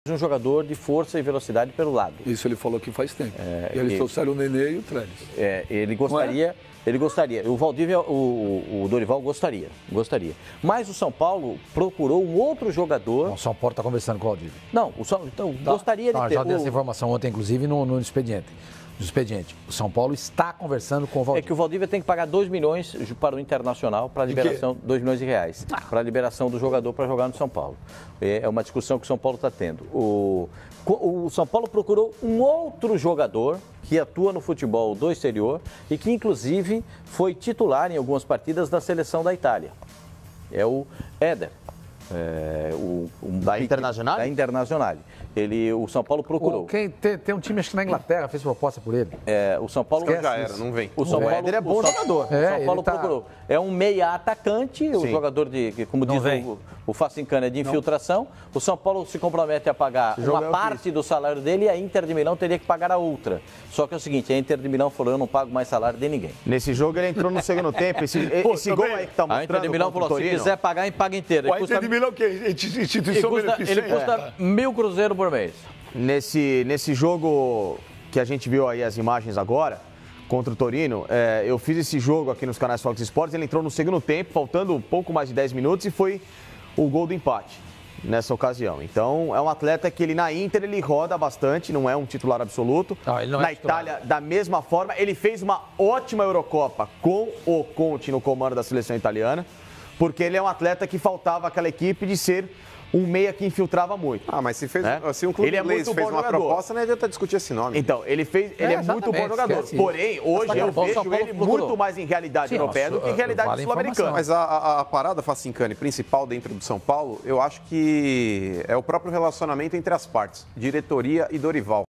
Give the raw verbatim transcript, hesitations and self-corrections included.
um jogador de força e velocidade pelo lado. Isso ele falou que faz tempo. É, e eles ele, trouxeram o Nenê e o Trellis. É, ele gostaria, é? ele gostaria. O Valdívia, o, o Dorival gostaria, gostaria. Mas o São Paulo procurou um outro jogador. Não, o São Paulo está conversando com o Valdívia. Não, o São, então tá, gostaria tá, de ter. Já dei o... essa informação ontem, inclusive, no, no expediente. Do expediente. O São Paulo está conversando com o Valdívia. É que o Valdívia tem que pagar dois milhões para o Internacional para a liberação, dois milhões de reais, ah. para a liberação do jogador para jogar no São Paulo. É uma discussão que o São Paulo está tendo. O, o São Paulo procurou um outro jogador que atua no futebol do exterior e que, inclusive, foi titular em algumas partidas da seleção da Itália. É o Éder. É, o, um, da Internacional? Da Internacional. Ele, o São Paulo procurou. O, quem, tem, tem um time, acho que na Inglaterra, fez proposta por ele. É, o São Paulo... Esquece já era, não vem. O São o Paulo Éder é bom o São, jogador. O São É, Paulo tá... procurou. É um meia atacante, Sim. o jogador de, como não diz vem. o, o Facincana, é de infiltração. Não. O São Paulo se compromete a pagar uma é parte do salário dele e a Inter de Milão teria que pagar a outra. Só que é o seguinte, a Inter de Milão falou, eu não pago mais salário de ninguém. Nesse jogo ele entrou no segundo tempo. Esse, Pô, esse gol aí que tá mostrando. A Inter de Milão falou, se quiser pagar, paga inteiro. A Inter de Milão que é instituição custa, Ele custa é. mil cruzeiros por mês. Nesse, nesse jogo que a gente viu aí as imagens agora, contra o Torino, é, eu fiz esse jogo aqui nos canais Fox Sports, ele entrou no segundo tempo, faltando um pouco mais de dez minutos, e foi o gol do empate nessa ocasião. Então, é um atleta que ele na Inter, ele roda bastante, não é um titular absoluto. Não, ele não na é titular. Itália, da mesma forma, ele fez uma ótima Eurocopa com o Conte no comando da seleção italiana, porque ele é um atleta que faltava àquela equipe de ser um meia que infiltrava muito. Ah, mas se, fez, né? se um clube ele é inglês muito fez bom uma jogador. proposta, não adianta discutir esse nome. Então, ele fez, ele é, é muito bom jogador. Esquece. Porém, hoje Mas, eu bom, vejo ele procurou. muito mais em realidade Sim, europeia do que em realidade vale sul-americana. Mas a, a, a parada Facincani principal dentro do São Paulo, eu acho que é o próprio relacionamento entre as partes, diretoria e Dorival.